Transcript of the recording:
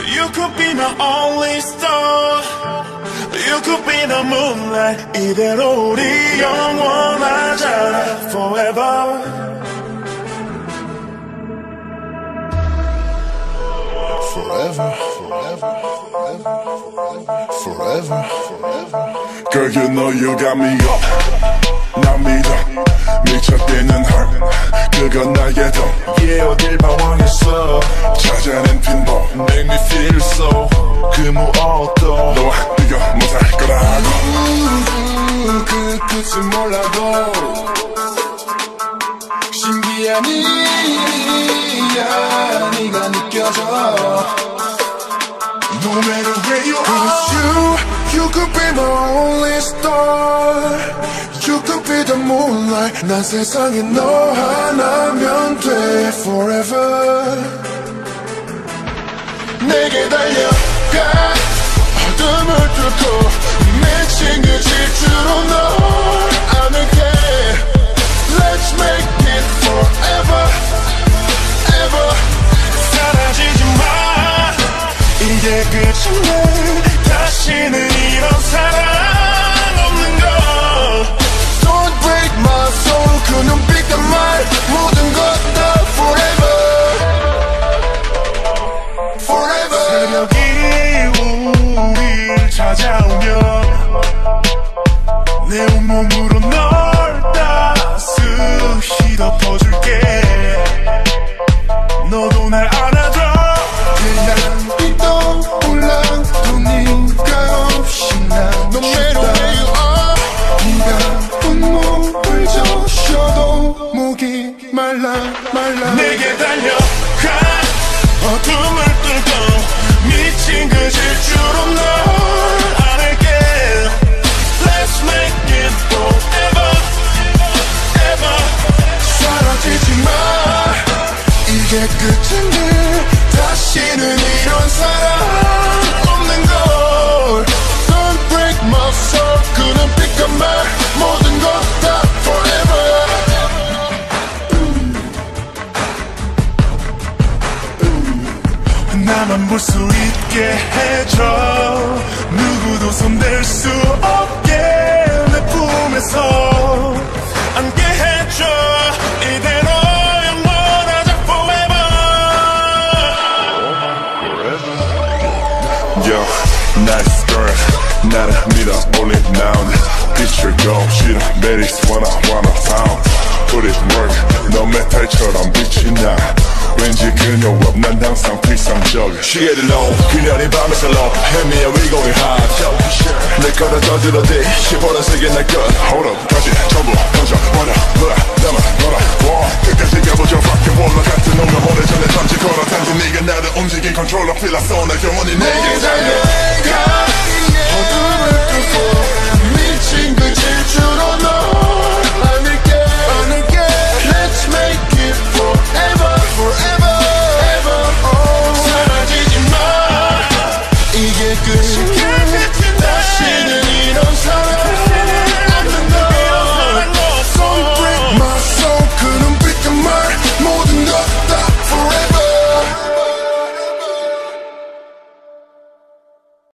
You could be my only star. You could be the moonlight. 이대로 우리 영원하자 forever. Forever, forever, forever, forever, forever. Girl, you know you got me up. 나 믿어 미쳐 뛰는 heart. 그건 나의 돈. Yeah, 어딜 방황했어. 찾아낸 핀볼. Make me feel so. 그 무엇도 너와 비교 못할 거라고. 그 끝은 몰라도 신기한 일이야. 네가 느껴져. No matter where you are, you could be my only star. You could be the moonlight. 난 세상에 너 하나면 돼 forever. 내게 달려가 어둠을 뚫고 미친 그 질주로 널 안을게. Let's make it forever, ever. 사라지지 마. 이게 끝인데 다시는 이런 사랑 없는 거. Don't break my soul. 그 눈빛과 말 모든 것 다 forever, forever. 새벽이 우릴 찾아오면 내 온몸으로 널 따스히 덮어줄게. 너도 날 안아줘. 그냥 있던 올라도 네가 없이 난 No matter where you are. 네가 온몸을 적셔도 목이 말라. 내게 달려가 어둠을 뚫고 미친 그 질주로 널 안을게. Let's make it forever, ever. 사라지지 마. 이게 끝인데 다시는 이런 사랑 없는 걸. Don't break my soul. 그 눈빛과 말 모든 것 다 forever. 나만 볼 수 있게 해줘. 누구도 손댈 수 없게 내 품에서 안게 해줘. 이대로 영원하자 forever. Yo, nice girl. 나를 믿어 only now. 빛을 go. She the baddest wanna found. Put it work. 너 메탈처럼 빛이 나. 왠지 그녀와 난 항상 필상적. She get it low. 그녀는 밤에서 low. Hit me and we going high. 내 거다 저질러 대. 10보다 세게 날 것. Hold up. 다시 전부 던져. 원하 너라 남아 너라. 끝까지 가보자. Fucking wall 같은 놈과 오래전에 던진 걸어. 단지 네가 나를 움직인 controller. Feel like